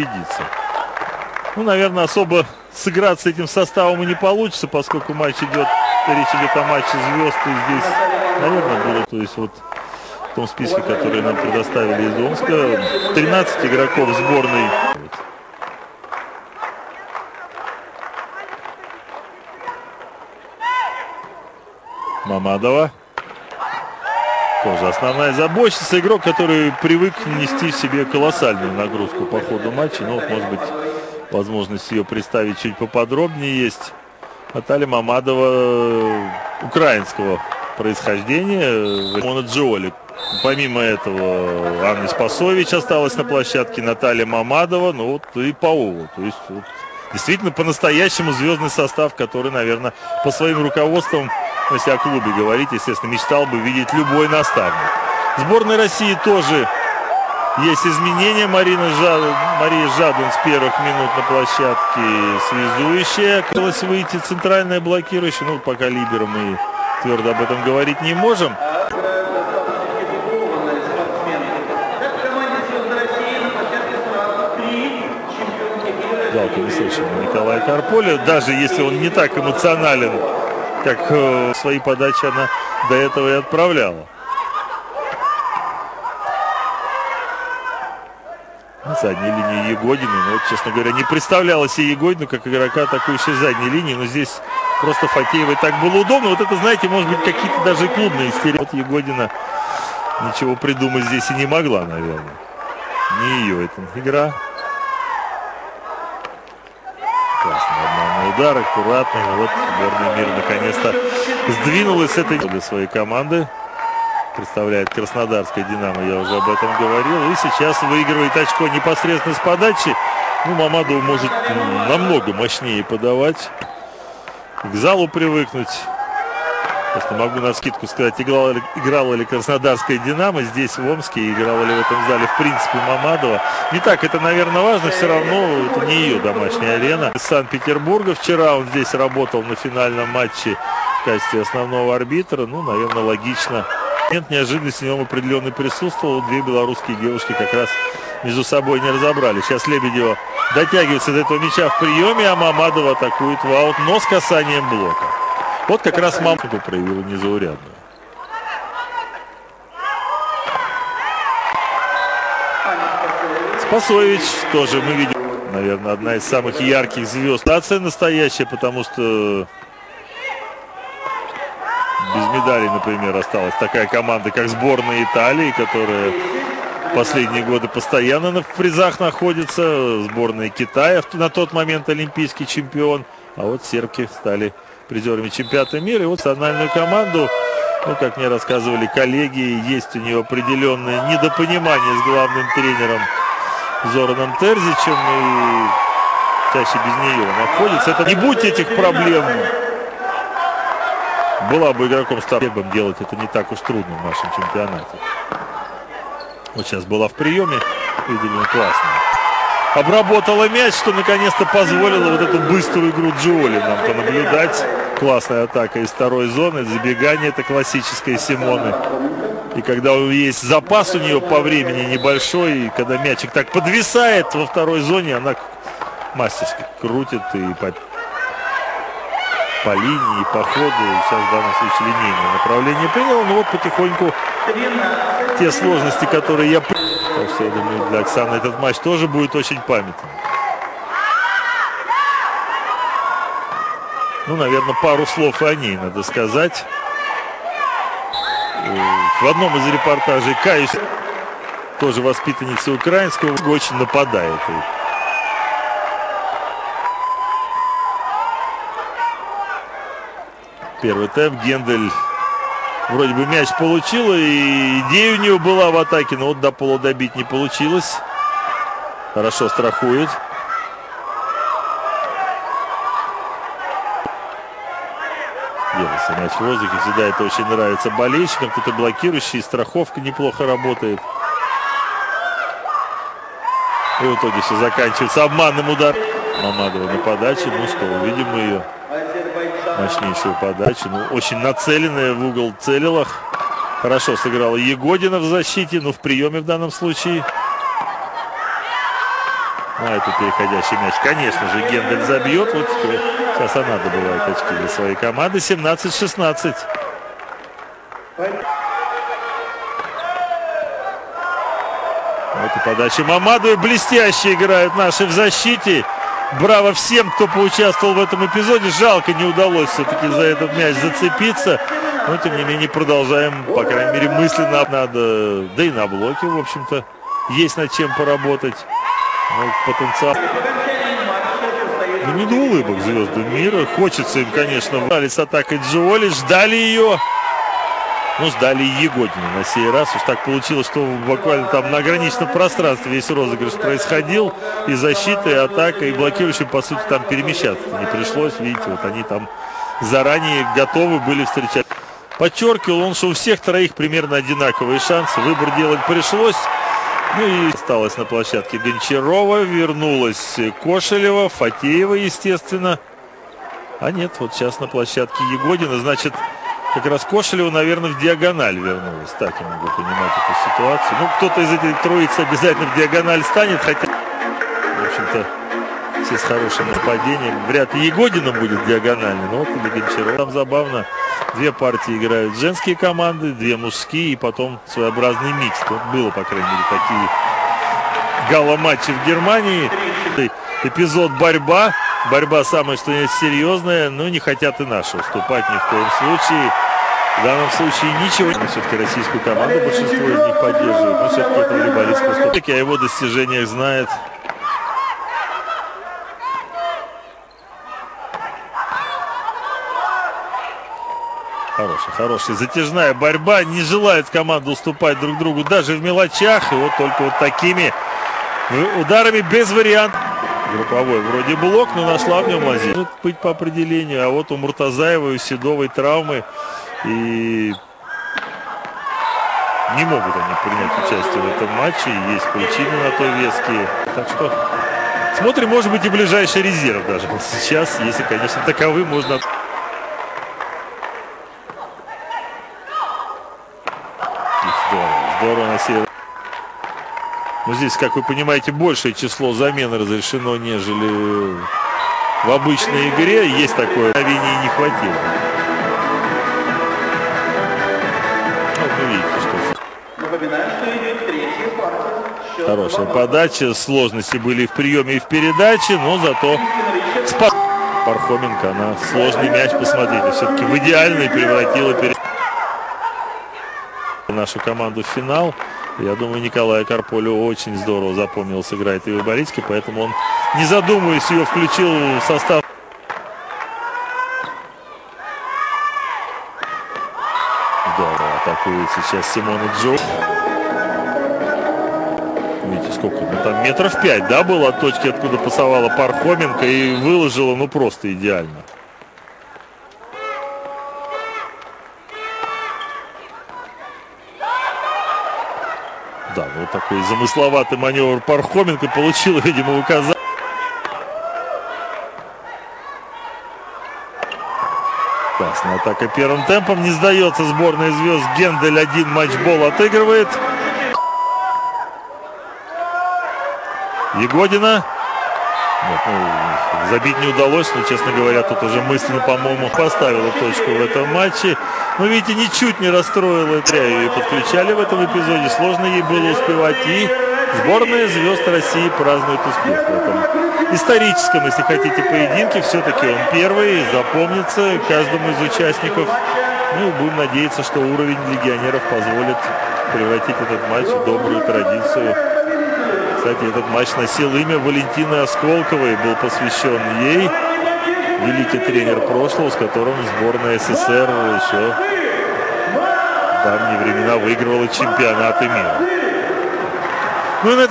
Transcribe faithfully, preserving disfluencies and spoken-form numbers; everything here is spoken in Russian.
убедиться. Ну, наверное, особо сыграть с этим составом и не получится, поскольку матч идет, речь идет о матче звезд, и здесь, наверное, было, то есть вот в том списке, который нам предоставили из Омска, тринадцать игроков сборной. Мамадова. Тоже основная забочница. Игрок, который привык нести в себе колоссальную нагрузку по ходу матча. Ну, вот, может быть, возможность ее представить чуть поподробнее есть. Наталья Мамадова украинского происхождения. Мона Джиоли. Помимо этого, Анна Спасович осталась на площадке. Наталья Мамадова. Ну, вот и Паова. То есть, вот, действительно, по-настоящему звездный состав, который, наверное, по своим руководствам, если о клубе говорить, естественно, мечтал бы видеть любой наставник. В сборной России тоже есть изменения. Марина Жад... Мария Жадун с первых минут на площадке связующая. Хотелось выйти центральная блокирующая. Ну, пока либеро мы твердо об этом говорить не можем. Жалко, не слышим Николая Карполя. Даже если он не так эмоционален, как э, свои подачи она до этого и отправляла. На задней линии Егодина. Ну, вот, честно говоря, не представляла себе Егодину как игрока атакующей задней линии. Но здесь просто Фатеевой так было удобно. Вот это, знаете, может быть, какие-то даже клубные стереотипы. Вот Егодина ничего придумать здесь и не могла, наверное. Не ее эта игра. Классный обманный удар, аккуратный. Вот сборная мира наконец-то сдвинулась с этой для своей команды. Представляет Краснодарская «Динамо», я уже об этом говорил. И сейчас выигрывает очко непосредственно с подачи. Ну, Мамадова может намного мощнее подавать. К залу привыкнуть. Просто могу навскидку сказать, играла ли, играла ли Краснодарская «Динамо» здесь, в Омске, играла ли в этом зале, в принципе, Мамадова. Не так это, наверное, важно, все равно это не ее домашняя арена. Из Санкт-Петербурга вчера он здесь работал на финальном матче в качестве основного арбитра. Ну, наверное, логично. Момент неожиданности в нем определенный присутствовал. Две белорусские девушки как раз между собой не разобрали. Сейчас Лебедева дотягивается до этого мяча в приеме, а Мамадова атакует в аут, но с касанием блока. Вот как раз Мамадова проявила незаурядную. Спасович тоже мы видим, наверное, одна из самых ярких звезд. Нация настоящая, потому что без медалей, например, осталась такая команда, как сборная Италии, которая последние годы постоянно в призах находится. Сборная Китая, на тот момент олимпийский чемпион. А вот сербки стали призерами чемпионата мира. И вот национальную команду, ну, как мне рассказывали коллеги, есть у нее определенное недопонимание с главным тренером Зораном Терзичем. И чаще без нее находится. Это не будь этих проблем, была бы игроком старбом, делать это не так уж трудно в нашем чемпионате. Вот сейчас была в приеме, видели, классно. Обработала мяч, что наконец-то позволило вот эту быструю игру Джиоли нам понаблюдать. Классная атака из второй зоны, забегание, это классическое Симоны. И когда есть запас у нее по времени небольшой, и когда мячик так подвисает во второй зоне, она мастерски крутит и по, по линии, и по ходу. Сейчас в данном случае линейное направление приняла. Но вот потихоньку те сложности, которые я... Так что, я думаю, для Оксаны этот матч тоже будет очень памятен. Ну, наверное, пару слов и о ней надо сказать. В одном из репортажей, каюсь, тоже воспитанница украинского, очень нападает. Первый темп. Гендель вроде бы мяч получила, и идея у нее была в атаке, но вот до пола добить не получилось. Хорошо страхует. Держится мяч в воздухе, всегда это очень нравится болельщикам. Кто-то блокирующий, страховка неплохо работает. И в итоге все заканчивается обманным ударом. Мамадова на подаче, ну что, увидим мы ее. Мощнейшую подачу, ну, очень нацеленная в угол целила. Хорошо сыграла Егодина в защите, но в приеме в данном случае Ну, а это переходящий мяч, конечно же, Гендель забьет. Вот сейчас она добывает очки для своей команды. семнадцать шестнадцать. Вот и подача Мамаду. Блестяще играют наши в защите. Браво всем, кто поучаствовал в этом эпизоде. Жалко, не удалось все-таки за этот мяч зацепиться. Но, тем не менее, продолжаем, по крайней мере, мысленно надо. Да и на блоке, в общем-то, есть над чем поработать. Ну, потенциал. Ну, не до улыбок звездам мира. Хочется им, конечно, вдали с атакой Джиоли. Ждали ее. Ну, ждали и Егодина на сей раз. Уж так получилось, что буквально там на ограниченном пространстве весь розыгрыш происходил. И защита, и атака, и блокирующим, по сути, там перемещаться не пришлось. Видите, вот они там заранее готовы были встречать. Подчеркивал он, что у всех троих примерно одинаковые шансы. Выбор делать пришлось. Ну и осталась на площадке Гончарова. Вернулась Кошелева, Фатеева, естественно. А нет, вот сейчас на площадке Егодина. Значит, как раз Кошелева, наверное, в диагональ вернулась. Так я могу понимать эту ситуацию. Ну, кто-то из этих троиц обязательно в диагональ станет. Хотя, в общем-то, все с хорошим нападением. Вряд ли Егодина будет диагональной, но вот и Гончарова. Там забавно. Две партии играют женские команды, две мужские, и потом своеобразный микс. Вот было, по крайней мере, такие гала-матчи в Германии. Эпизод борьба. Борьба самая, что есть, серьезная, но не хотят и наши уступать ни в коем случае. В данном случае ничего. Все-таки российскую команду большинство из них поддерживает. Но все-таки это волейболист поступки, о его достижениях знает. Хорошая, хорошая затяжная борьба. Не желает команда уступать друг другу даже в мелочах. И вот только вот такими ударами без вариантов. Групповой вроде блок, но нашла в нем лазейку. Может быть по определению. А вот у Муртазаева и Седовой травмы. И не могут они принять участие в этом матче. Есть причины на то веские. Так что смотрим, может быть, и ближайший резерв даже. Вот сейчас, если, конечно, таковы, можно... Здорово, здорово на сей. Но здесь, как вы понимаете, большее число замен разрешено, нежели в обычной игре. Есть такое, мгновение не хватило. Вот вы видите, что... Напоминаю, что идет третья партия. Хорошая подача. Сложности были и в приеме, и в передаче, но зато спас Пархоменко. Она сложный мяч, посмотрите, все-таки в идеальный превратила перед... нашу команду в финал. Я думаю, Николаю Карполю очень здорово запомнил, сыграет и волейболистки, поэтому он, не задумываясь, ее включил в состав. Здорово атакует сейчас Симона Джо. Видите, сколько? Ну, там метров пять, да, было от точки, откуда пасовала Пархоменко, и выложила, ну, просто идеально. Да, вот такой замысловатый маневр Пархоменко получил, видимо, указание. Классная атака первым темпом. Не сдается сборная звезд. Гендель один матчбол отыгрывает. Егодина. Вот, ну, забить не удалось, но, честно говоря, тут уже мысленно, по-моему, поставила точку в этом матче. Но, видите, ничуть не расстроила Тряю. И подключали в этом эпизоде. Сложно ей было успевать. И сборная звезд России празднует успех в этом историческом, если хотите, поединке. Все-таки он первый, запомнится каждому из участников. Ну и будем надеяться, что уровень легионеров позволит превратить этот матч в добрую традицию. Кстати, этот матч носил имя Валентины Осколковой, был посвящен ей. Великий тренер прошлого, с которым сборная СССР еще в давние времена выигрывала чемпионаты мира. Ну и на